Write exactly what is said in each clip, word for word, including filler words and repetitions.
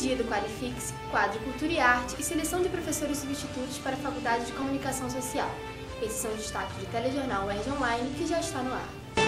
dia do Qualifique-se, quadro Cultura e Arte e seleção de professores substitutos para a Faculdade de Comunicação Social. Esses são os destaques do Telejornal U E R J Online, que já está no ar.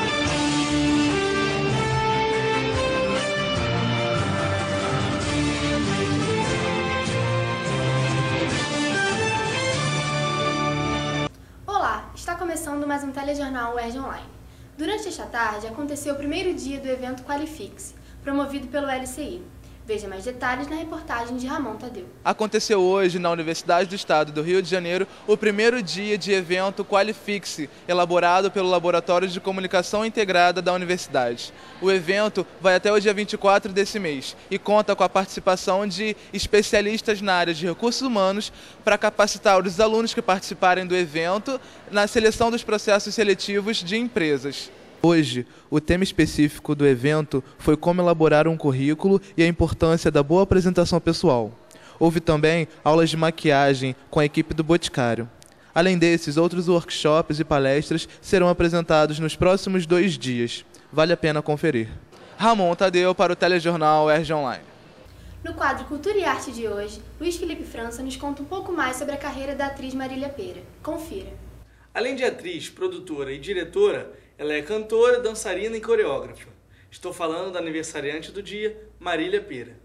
Olá, está começando mais um Telejornal U E R J Online. Durante esta tarde, aconteceu o primeiro dia do evento Qualifique-se, promovido pelo L C I. Veja mais detalhes na reportagem de Ramon Tadeu. Aconteceu hoje, na Universidade do Estado do Rio de Janeiro, o primeiro dia de evento Qualifique-se, elaborado pelo Laboratório de Comunicação Integrada da Universidade. O evento vai até o dia vinte e quatro desse mês e conta com a participação de especialistas na área de recursos humanos para capacitar os alunos que participarem do evento na seleção dos processos seletivos de empresas. Hoje, o tema específico do evento foi como elaborar um currículo e a importância da boa apresentação pessoal. Houve também aulas de maquiagem com a equipe do Boticário. Além desses, outros workshops e palestras serão apresentados nos próximos dois dias. Vale a pena conferir. Ramon Tadeu para o Telejornal U E R J Online. No quadro Cultura e Arte de hoje, Luiz Felipe França nos conta um pouco mais sobre a carreira da atriz Marília Pêra. Confira. Além de atriz, produtora e diretora, ela é cantora, dançarina e coreógrafa. Estou falando da aniversariante do dia, Marília Pêra.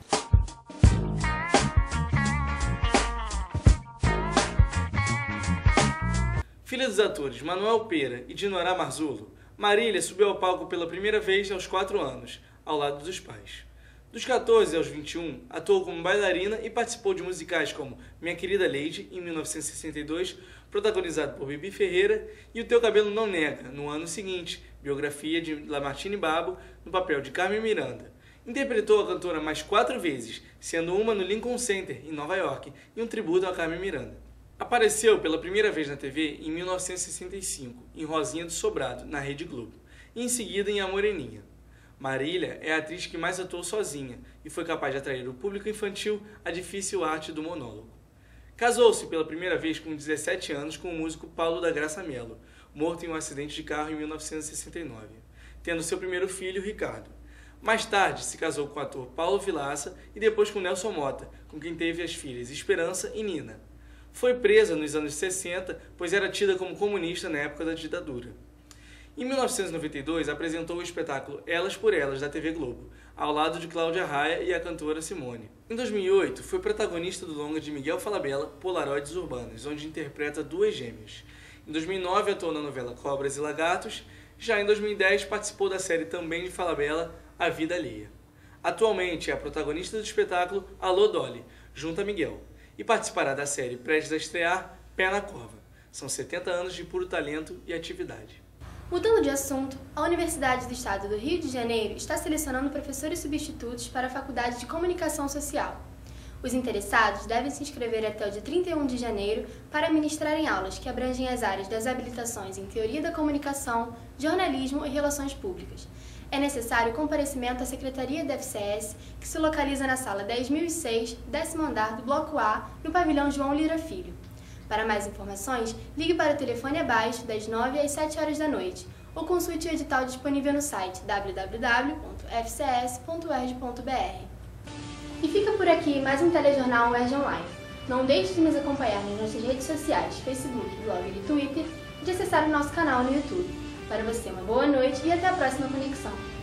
Filha dos atores Manuel Pêra e Dinorah Marzullo, Marília subiu ao palco pela primeira vez aos quatro anos, ao lado dos pais. Dos quatorze aos vinte e um, atuou como bailarina e participou de musicais como Minha Querida Lady, em mil novecentos e sessenta e dois, protagonizado por Bibi Ferreira, e O Teu Cabelo Não Nega, no ano seguinte, biografia de Lamartine Babo, no papel de Carmen Miranda. Interpretou a cantora mais quatro vezes, sendo uma no Lincoln Center, em Nova York, e um tributo a Carmen Miranda. Apareceu pela primeira vez na T V em mil novecentos e sessenta e cinco, em Rosinha do Sobrado, na Rede Globo, e em seguida em A Moreninha. Marília é a atriz que mais atuou sozinha e foi capaz de atrair o público infantil à difícil arte do monólogo. Casou-se pela primeira vez com dezessete anos com o músico Paulo da Graça Mello, morto em um acidente de carro em mil novecentos e sessenta e nove, tendo seu primeiro filho, Ricardo. Mais tarde, se casou com o ator Paulo Vilaça e depois com Nelson Mota, com quem teve as filhas Esperança e Nina. Foi presa nos anos sessenta, pois era tida como comunista na época da ditadura. Em mil novecentos e noventa e dois, apresentou o espetáculo Elas por Elas, da T V Globo, ao lado de Cláudia Raia e a cantora Simone. Em dois mil e oito, foi protagonista do longa de Miguel Falabella, Polaroides Urbanos, onde interpreta duas gêmeas. Em dois mil e nove, atuou na novela Cobras e Lagartos. Já em dois mil e dez, participou da série também de Falabella, A Vida Alheia. Atualmente, é a protagonista do espetáculo Alô Dolly, junto a Miguel, e participará da série prestes a estrear Pé na Cova. São setenta anos de puro talento e atividade. Mudando de assunto, a Universidade do Estado do Rio de Janeiro está selecionando professores substitutos para a Faculdade de Comunicação Social. Os interessados devem se inscrever até o dia trinta e um de janeiro para ministrarem aulas que abrangem as áreas das habilitações em Teoria da Comunicação, Jornalismo e Relações Públicas. É necessário comparecimento à Secretaria da F C S, que se localiza na sala dez mil e seis, décimo andar do Bloco A, no pavilhão João Lira Filho. Para mais informações, ligue para o telefone abaixo das nove às sete horas da noite ou consulte o edital disponível no site w w w ponto f c s ponto u e r j ponto b r. E fica por aqui mais um Telejornal U E R J Online. Não deixe de nos acompanhar nas nossas redes sociais, Facebook, blog e Twitter, e de acessar o nosso canal no YouTube. Para você, uma boa noite e até a próxima conexão.